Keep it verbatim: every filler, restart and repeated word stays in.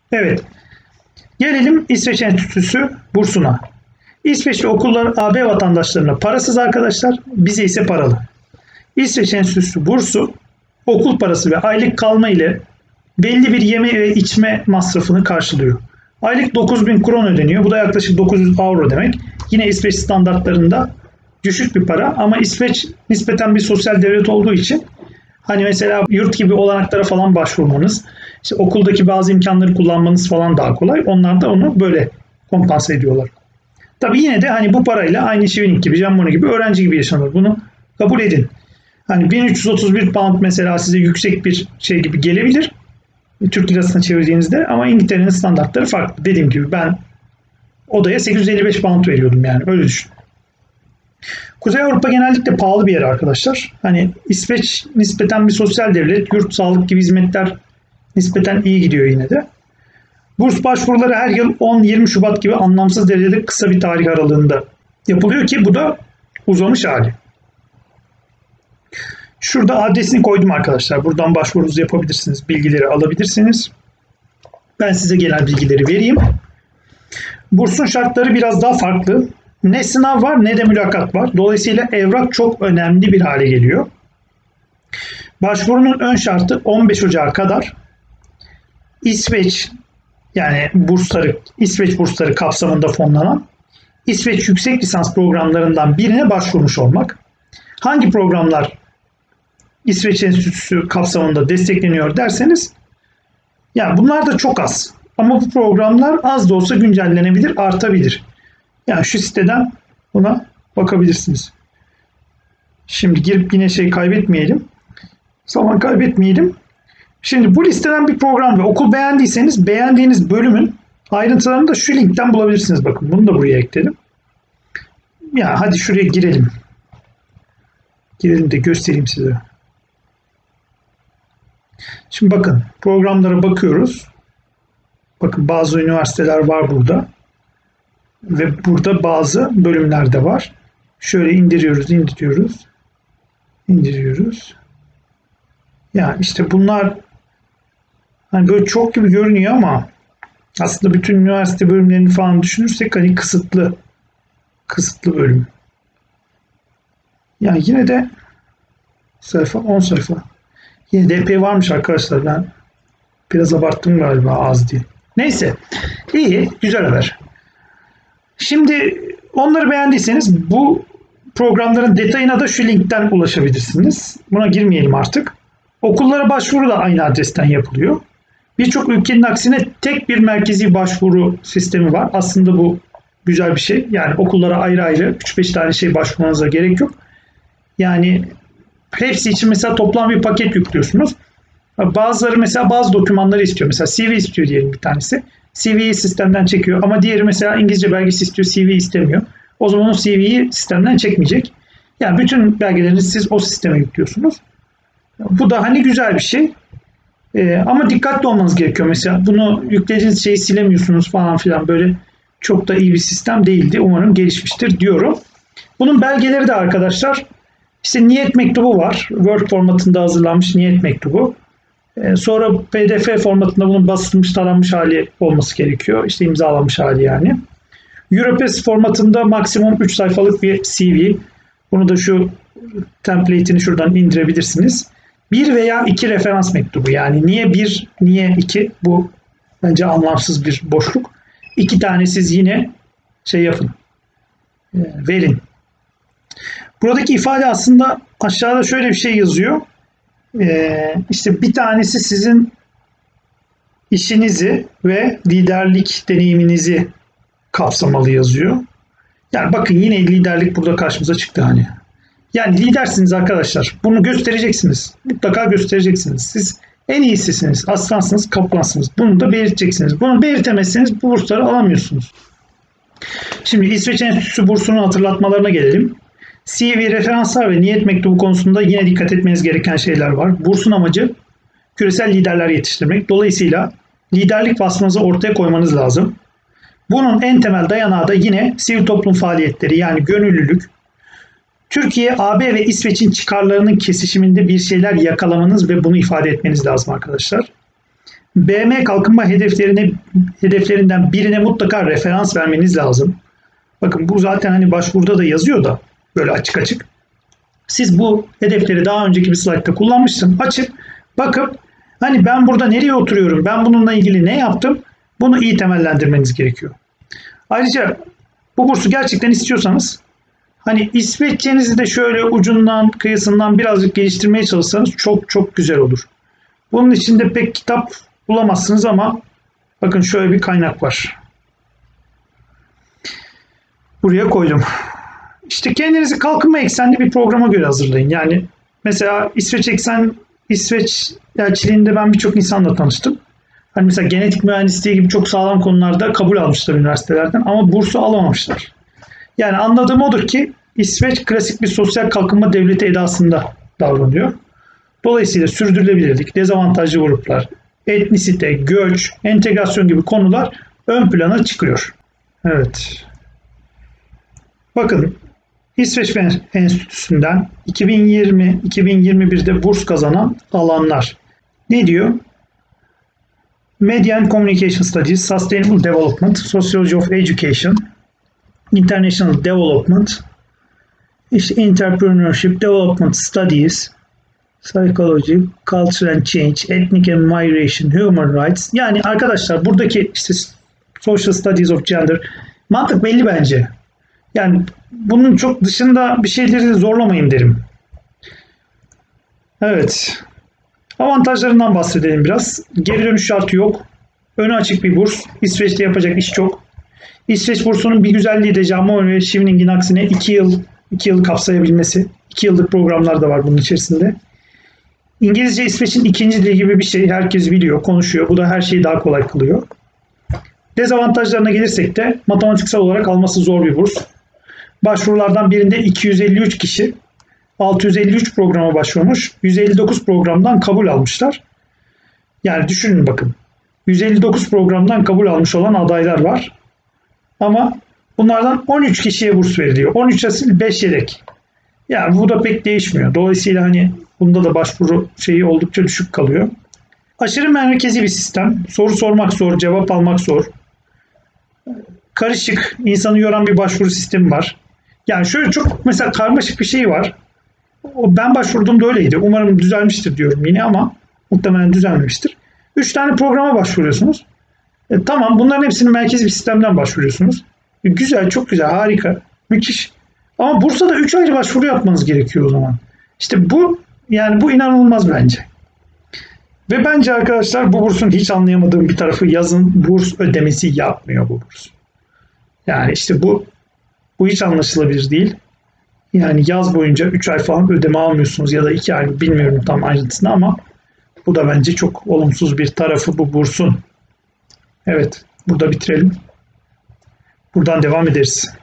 Evet. Gelelim İsveç Enstitüsü bursuna. İsveçli okullar A B vatandaşlarına parasız arkadaşlar, bize ise paralı. İsveç Enstitüsü bursu okul parası ve aylık kalma ile belli bir yeme ve içme masrafını karşılıyor. Aylık dokuz bin kron ödeniyor. Bu da yaklaşık dokuz yüz avro demek. Yine İsveç standartlarında düşük bir para ama İsveç nispeten bir sosyal devlet olduğu için hani mesela yurt gibi olanaklara falan başvurmanız, işte okuldaki bazı imkanları kullanmanız falan daha kolay. Onlar da onu böyle kompanse ediyorlar. Tabii yine de hani bu parayla aynı Şivinik gibi, Jamboni gibi öğrenci gibi yaşanır. Bunu kabul edin. Hani bin üç yüz otuz bir pound mesela size yüksek bir şey gibi gelebilir. Türk lirasına çevirdiğinizde ama İngiltere'nin standartları farklı. Dediğim gibi ben odaya sekiz yüz elli beş pound veriyordum yani öyle düşün. Kuzey Avrupa genellikle pahalı bir yer arkadaşlar. Hani İsveç nispeten bir sosyal devlet, yurt, sağlık gibi hizmetler nispeten iyi gidiyor yine de. Burs başvuruları her yıl on yirmi Şubat gibi anlamsız derecede kısa bir tarih aralığında yapılıyor ki bu da uzamış hali. Şurada adresini koydum arkadaşlar. Buradan başvurunuzu yapabilirsiniz. Bilgileri alabilirsiniz. Ben size genel bilgileri vereyim. Bursun şartları biraz daha farklı. Ne sınav var ne de mülakat var. Dolayısıyla evrak çok önemli bir hale geliyor. Başvurunun ön şartı on beş Ocak'a kadar İsveç yani bursları, İsveç bursları kapsamında fonlanan İsveç yüksek lisans programlarından birine başvurmuş olmak. Hangi programlar İsveç Enstitüsü kapsamında destekleniyor derseniz, yani bunlar da çok az. Ama bu programlar az da olsa güncellenebilir, artabilir. Yani şu siteden buna bakabilirsiniz. Şimdi girip yine şey kaybetmeyelim. Zaman kaybetmeyelim. Şimdi bu listeden bir program ve okul beğendiyseniz beğendiğiniz bölümün ayrıntılarını da şu linkten bulabilirsiniz. Bakın bunu da buraya ekledim. Ya hadi şuraya girelim. Girelim de göstereyim size. Şimdi bakın programlara bakıyoruz. Bakın bazı üniversiteler var burada. Ve burada bazı bölümler de var. Şöyle indiriyoruz, indiriyoruz. İndiriyoruz. Yani işte bunlar hani böyle çok gibi görünüyor ama aslında bütün üniversite bölümlerini falan düşünürsek hani kısıtlı kısıtlı bölüm. Yani yine de sayfa on sayfa. Yine de epey varmış arkadaşlar. Ben biraz abarttım galiba az diye. Neyse. İyi. Güzel haber. Şimdi onları beğendiyseniz bu programların detayına da şu linkten ulaşabilirsiniz. Buna girmeyelim artık. Okullara başvuru da aynı adresten yapılıyor. Birçok ülkenin aksine tek bir merkezi başvuru sistemi var. Aslında bu güzel bir şey. Yani okullara ayrı ayrı üç beş tane şey başvurmanıza gerek yok. Yani hepsi için mesela toplam bir paket yüklüyorsunuz. Bazıları mesela bazı dokümanları istiyor. Mesela C V istiyor diyelim bir tanesi. C V'yi sistemden çekiyor ama diğeri mesela İngilizce belgesi istiyor, C V istemiyor. O zaman o C V'yi sistemden çekmeyecek. Yani bütün belgelerinizi siz o sisteme yüklüyorsunuz. Bu da hani güzel bir şey. Ee, ama dikkatli olmanız gerekiyor. Mesela bunu yüklediğiniz şeyi silemiyorsunuz falan filan, böyle çok da iyi bir sistem değildi. Umarım gelişmiştir diyorum. Bunun belgeleri de arkadaşlar işte niyet mektubu var. Word formatında hazırlanmış niyet mektubu. Ee, sonra P D F formatında bunun basılmış, taranmış hali olması gerekiyor. İşte imzalanmış hali yani. Europass formatında maksimum üç sayfalık bir C V. Bunu da şu template'ini şuradan indirebilirsiniz. Bir veya iki referans mektubu. Yani niye bir, niye iki? Bu bence anlamsız bir boşluk. İki tane siz yine şey yapın. Verin. Buradaki ifade aslında aşağıda şöyle bir şey yazıyor. Ee, işte bir tanesi sizin işinizi ve liderlik deneyiminizi kapsamalı yazıyor. Yani bakın yine liderlik burada karşımıza çıktı hani. Yani lidersiniz arkadaşlar. Bunu göstereceksiniz. Mutlaka göstereceksiniz. Siz en iyisisiniz. Aslansınız, kaplansınız. Bunu da belirteceksiniz. Bunu belirtemezseniz bu bursları alamıyorsunuz. Şimdi İsveç Enstitüsü bursunun hatırlatmalarına gelelim. C V, referanslar ve niyet mektubu konusunda yine dikkat etmeniz gereken şeyler var. Bursun amacı küresel liderler yetiştirmek. Dolayısıyla liderlik vasfınızı ortaya koymanız lazım. Bunun en temel dayanağı da yine sivil toplum faaliyetleri, yani gönüllülük. Türkiye, A B ve İsveç'in çıkarlarının kesişiminde bir şeyler yakalamanız ve bunu ifade etmeniz lazım arkadaşlar. B M kalkınma hedeflerine hedeflerinden birine mutlaka referans vermeniz lazım. Bakın bu zaten hani başvuruda da yazıyor da böyle açık açık. Siz bu hedefleri daha önceki bir slaytta kullanmıştım. Açıp bakıp hani ben burada nereye oturuyorum, ben bununla ilgili ne yaptım, bunu iyi temellendirmeniz gerekiyor. Ayrıca bu bursu gerçekten istiyorsanız hani İsveççenizi de şöyle ucundan kıyısından birazcık geliştirmeye çalışsanız çok çok güzel olur. Bunun için de pek kitap bulamazsınız ama bakın şöyle bir kaynak var. Buraya koydum. İşte kendinizi kalkınma eksenli bir programa göre hazırlayın. Yani mesela İsveç eksen, İsveç elçiliğinde ben birçok insanla tanıştım. Hani mesela genetik mühendisliği gibi çok sağlam konularda kabul almışlar üniversitelerden ama bursu alamamışlar. Yani anladığım odur ki İsveç klasik bir sosyal kalkınma devleti edasında davranıyor. Dolayısıyla sürdürülebilirlik, dezavantajlı gruplar, etnisite, göç, entegrasyon gibi konular ön plana çıkıyor. Evet. Bakın İsveç Enstitüsü'nden iki bin yirmi iki bin yirmi bir'de burs kazanan alanlar. Ne diyor? Media and Communication Studies, Sustainable Development, Sociology of Education, International Development, işte Entrepreneurship, Development Studies, Psychology, Culture and Change, Ethnic and Migration, Human Rights. Yani arkadaşlar buradaki işte Social Studies of Gender mantık belli bence. Yani bunun çok dışında bir şeyleri zorlamayın derim. Evet. Avantajlarından bahsedelim biraz. Geri dönüş şartı yok. Önü açık bir burs. İsveç'te yapacak iş çok. İsveç bursunun bir güzelliği de Jamon ve Chevenix'in aksine iki yıl iki yılı kapsayabilmesi. iki yıllık programlar da var bunun içerisinde. İngilizce İsveç'in ikinci dili gibi bir şey. Herkes biliyor, konuşuyor. Bu da her şeyi daha kolay kılıyor. Dezavantajlarına gelirsek de matematiksel olarak alması zor bir burs. Başvurulardan birinde iki yüz elli üç kişi altı yüz elli üç programa başvurmuş. yüz elli dokuz programdan kabul almışlar. Yani düşünün bakın. yüz elli dokuz programdan kabul almış olan adaylar var. Ama bunlardan on üç kişiye burs veriliyor. on üç asil, beş yedek. Yani bu da pek değişmiyor. Dolayısıyla hani bunda da başvuru şeyi oldukça düşük kalıyor. Aşırı merkezi bir sistem. Soru sormak zor, cevap almak zor. Karışık, insanı yoran bir başvuru sistemi var. Yani şöyle çok mesela karmaşık bir şey var. O ben başvurduğumda öyleydi. Umarım düzelmiştir diyorum yine ama muhtemelen düzelmemiştir. üç tane programa başvuruyorsunuz. E, tamam bunların hepsini merkezi bir sistemden başvuruyorsunuz. E, güzel, çok güzel, harika, müthiş. Ama Bursa'da üç ayrı başvuru yapmanız gerekiyor o zaman. İşte bu yani bu inanılmaz bence. Ve bence arkadaşlar bu bursun hiç anlayamadığım bir tarafı yazın burs ödemesi yapmıyor bu burs. Yani işte bu bu hiç anlaşılabilir değil. Yani yaz boyunca üç ay falan ödeme almıyorsunuz ya da iki ay bilmiyorum tam ayrıntısını ama bu da bence çok olumsuz bir tarafı bu bursun. Evet, burada bitirelim. Buradan devam ederiz.